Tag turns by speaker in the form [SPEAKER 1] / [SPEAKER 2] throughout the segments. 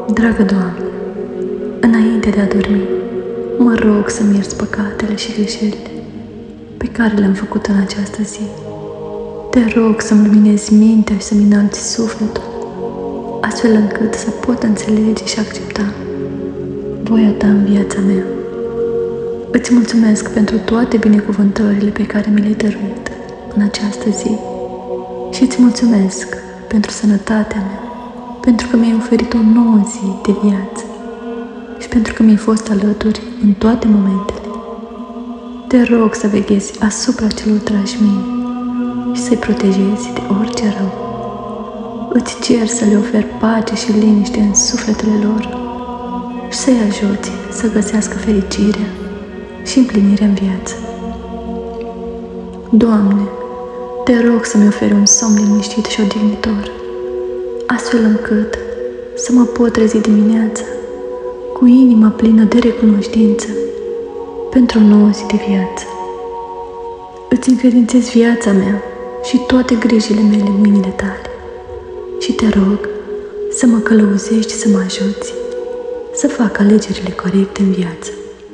[SPEAKER 1] Dragă Doamne, înainte de a dormi, mă rog să-mi ierți păcatele și greșelile pe care le-am făcut în această zi. Te rog să-mi luminezi mintea și să-mi înalți sufletul, astfel încât să pot înțelege și accepta voia Ta în viața mea. Îți mulțumesc pentru toate binecuvântările pe care mi le-ai dăruit în această zi și îți mulțumesc pentru sănătatea mea, pentru că mi-ai oferit o nouă zi de viață și pentru că mi-ai fost alături în toate momentele. Te rog să veghezi asupra celor dragi mei și să-i protejezi de orice rău. Îți cer să le oferi pace și liniște în sufletele lor și să-i ajuți să găsească fericirea și împlinirea în viață. Doamne, te rog să-mi oferi un somn liniștit și odihnitor, astfel încât să mă pot trezi dimineața cu inima plină de recunoștință pentru o nouă zi de viață. Îți încredințez viața mea și toate grijile mele în mâinile Tale și te rog să mă călăuzești și să mă ajuți să fac alegerile corecte în viață.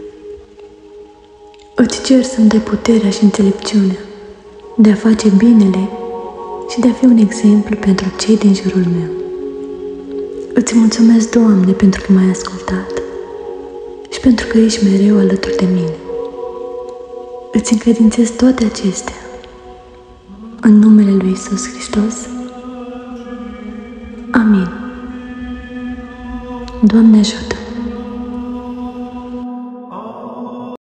[SPEAKER 1] Îți cer să-mi dai puterea și înțelepciunea de a face binele și de a fi un exemplu pentru cei din jurul meu. Îți mulțumesc, Doamne, pentru că m-ai ascultat și pentru că ești mereu alături de mine. Îți încredințez toate acestea în numele Lui Iisus Hristos. Amin. Doamne ajută!